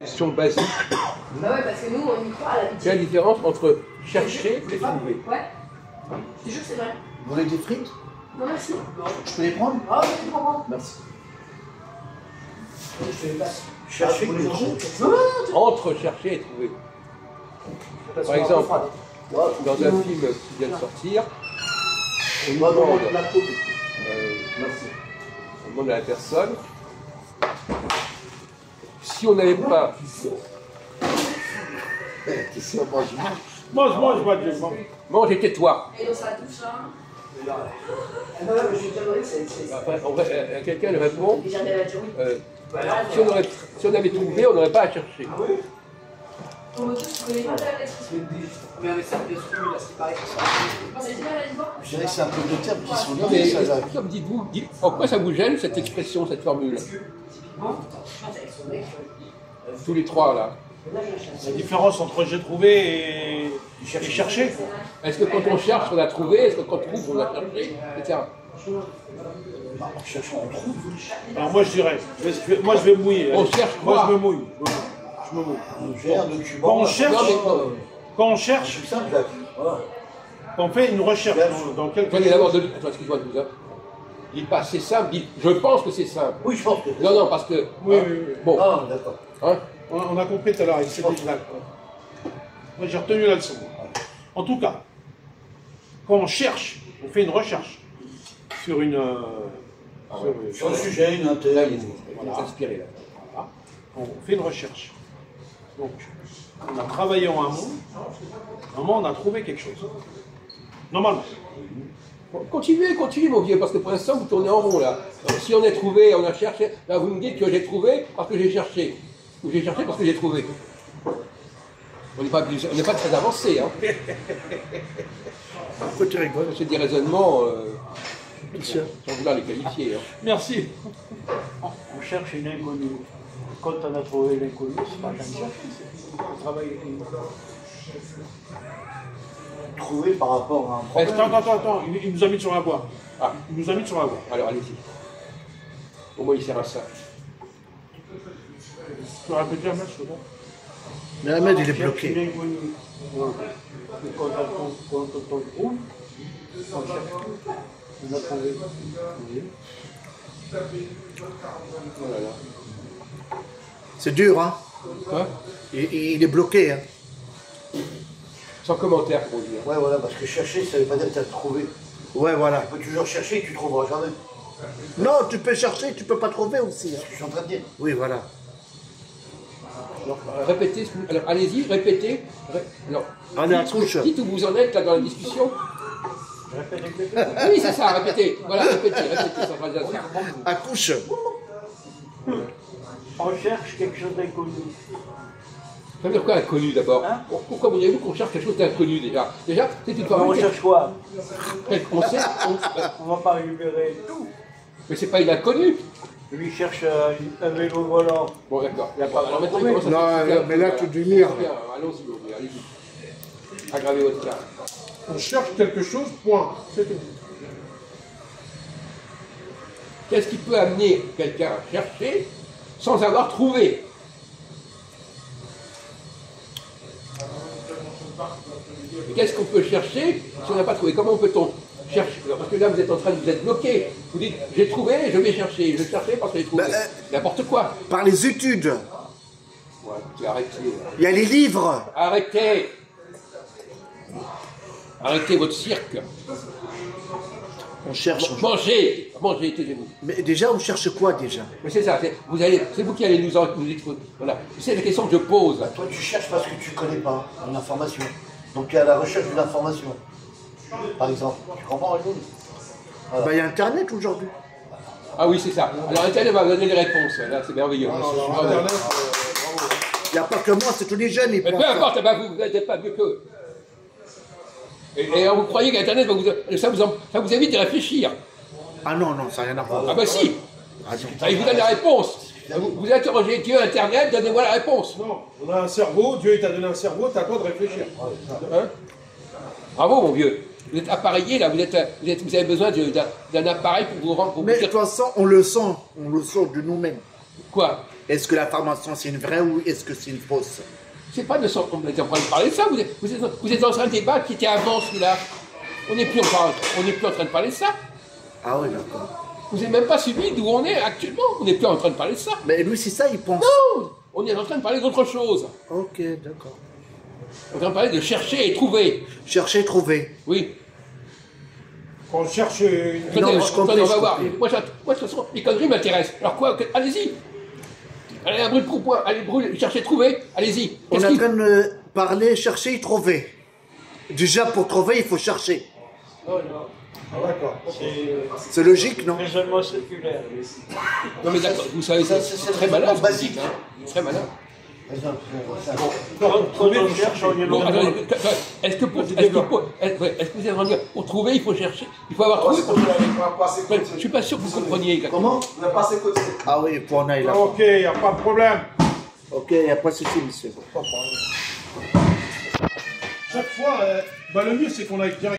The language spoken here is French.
Question basique. Bah ouais, parce que nous, on y croit à l'amitié. Quelle est la différence entre chercher et trouver? Ouais. Je te jure que c'est vrai. Vous voulez des frites? Non, merci. Je peux les prendre? Ah, oui, je comprends. Merci. Je te les passe. Chercher pour et les trouver. Entre chercher et trouver. Par exemple, dans un film qui vient de sortir, on demande à la personne si on n'avait pas. Mange et tais-toi. Et donc ça touche, hein. Quelqu'un lui répond Déjà, elle a dit oui. si on avait trouvé, on n'aurait pas à chercher. Ton moto, tu connais pas ta lettre. Mais avec ça, bien sûr, là, c'est pareil. C'est bien, elle a dit quoi? Je dirais que c'est un peu de termes qui sont Non, mais liés, ça, Jacques. comme dites-vous, pourquoi ça vous gêne cette expression, cette formule? Tous les trois là. La différence entre j'ai trouvé et cherché. Est-ce que quand on cherche, on a trouvé? Est-ce que quand on trouve, on a cherché? Etc. On cherche, on trouve. Alors moi je dirais, moi je vais me mouiller. On cherche quoi? Moi je me mouille. Je me mouille. Quand on cherche, quand on cherche, C'est simple, Jacques. Voilà. quand on fait une recherche dans quelque Attendez, chose. d'abord, attends, excuse-moi de vous dire. Dites pas c'est simple, dites je pense que c'est simple. Oui, je pense que. Non, non, parce que. Oui, hein, oui, oui. Bon. Ah, d'accord. Hein, On a compris tout à l'heure avec cette échelle. Moi j'ai retenu la leçon. En tout cas, quand on cherche, on fait une recherche sur une. Sur le sujet, une là, intérêt. il est inspiré là. Voilà. On fait une recherche. Donc, on a travaillé en amont. Normalement, on a trouvé quelque chose. Normalement. Bon, continuez, continuez mon vieux, parce que pour l'instant vous tournez en rond là. Si on a trouvé, on a cherché, là vous me dites que j'ai trouvé parce que j'ai cherché. Ou j'ai cherché parce que j'ai trouvé. On n'est pas très avancé, hein. Pourquoi tu rigoles? C'est des raisonnements sans vouloir les qualifier. Hein. Merci. On cherche une inconnue. Quand on a trouvé l'inconnu, c'est pas qu'un chercher, c'est un travail. Trouver par rapport à un problème. Attends, il nous a mis sur la voie. Ah, Il nous a mis sur la voie. alors allez-y. Au moins il sert à ça. Tu peux répéter un match, c'est bon? Mais Ahmed, il est On cherche bloqué. une inconnue. Et quand on trouve, on cherche. On a trouvé. Oh là là. C'est dur, hein? Quoi? Il est bloqué, hein? Sans commentaire pour dire. Ouais, voilà, parce que chercher, ça veut pas dire que tu as trouvé. Ouais, voilà. Tu peux toujours chercher et tu trouveras jamais. Non, tu peux chercher, tu peux pas trouver aussi. Hein. Je suis en train de dire. Oui, voilà. Alors, répétez, alors allez-y, répétez. Alors, Allez, accouche. dites où vous en êtes là dans la discussion. Oui, c'est ça, répétez. Voilà, répétez sans phrasation. Accouche. On cherche quelque chose d'inconnu. Ça veut dire quoi inconnu d'abord? Hein? Pourquoi vous avez vu qu'on cherche quelque chose d'inconnu déjà? Déjà, c'est une On formule. recherche quoi? On sait, On va pas récupérer tout. mais c'est pas une inconnue. Lui il cherche un vélo volant. Bon, d'accord. Il y a pas Alors maintenant, trouvé. il commence à Non, s'expliquer un mais peu, là, voilà. tu délires. Bien, allons-y, allez-y. Aggravez votre cas. On cherche quelque chose, point. C'est tout. Qu'est-ce qui peut amener quelqu'un à chercher sans avoir trouvé? Et qu'est-ce qu'on peut chercher si on n'a pas trouvé? Comment peut-on chercher? Parce que là, vous êtes en train de vous être bloqué. Vous dites, j'ai trouvé, je vais chercher. Je cherchais parce que j'ai trouvé. Bah, N'importe quoi. Par les études. Ouais, écoutez, arrêtez. Il y a les livres. Arrêtez. Arrêtez votre cirque. On cherche. Mangez. Mangez, taisez-vous. Mais déjà, on cherche quoi déjà? Mais c'est ça, c'est vous qui allez nous exposer. Voilà. C'est la question que je pose. Toi, tu cherches parce que tu connais pas une information. Donc, tu es à la recherche d'une information. Par exemple. Tu comprends, Raymond? Voilà. Bah, il y a Internet aujourd'hui. Ah oui, c'est ça. Alors Internet va vous donner les réponses. Là, c'est merveilleux. Internet, Il n'y a pas que moi, c'est tous les jeunes. Ils Mais peu pensent ça. importe, eh ben, vous n'êtes pas mieux qu'eux. Et alors, vous croyez qu'Internet va ça vous évite de réfléchir. Ah non, non, ça n'a rien à voir. Ah bah si. Ah, non. Ça il vous donne la réponse. Vous interrogez Dieu, Internet, donnez-moi la réponse. non, on a un cerveau, Dieu t'a donné un cerveau, t'as quoi de réfléchir. Hein? Bravo mon vieux. Vous êtes appareillé là, vous avez besoin d'un appareil pour vous rendre. Pour Mais vous de dire... toute façon, on le sent de nous-mêmes. Quoi? Est-ce que l'information c'est une vraie ou est-ce que c'est une fausse? C'est pas de ça, on est en train de parler de ça, vous êtes en train de débattre qui était avant celui-là. On n'est plus en train de parler de ça. Ah oui, d'accord. Vous n'avez même pas suivi d'où on est actuellement, on n'est plus en train de parler de ça. Mais lui, c'est ça, il pense. Non, on est en train de parler d'autre chose. Ok, d'accord. On est en train de parler de chercher et trouver. Chercher, trouver. Oui. On cherche une... Non, mais je comprends, on va je voir. comprends. Moi, de toute façon, les conneries m'intéressent. Alors quoi, allez-y. Allez, un brûle pour point. Allez, brûle, chercher, trouver. Allez-y. On est en train de parler, chercher, trouver. Déjà, pour trouver, il faut chercher. Oh non. Ah, d'accord. C'est logique, non? Raisonnement séculaire. Non mais d'accord, vous savez, Ça, c'est c'est très malin, ce que vous basique. dites, hein. Très malin. Quand on cherche, on y Bon, va. attendez, est-ce que vous êtes en train de dire, pour trouver, il faut chercher, il faut avoir trouvé pour chercher. Je suis pas sûr que vous compreniez. Comment? On n'a pas assez côté. Ah oui, pour en aller là. Ok, il n'y a pas de problème. Ok, il n'y a pas de souci, monsieur. Chaque fois, le mieux c'est qu'on aille direct.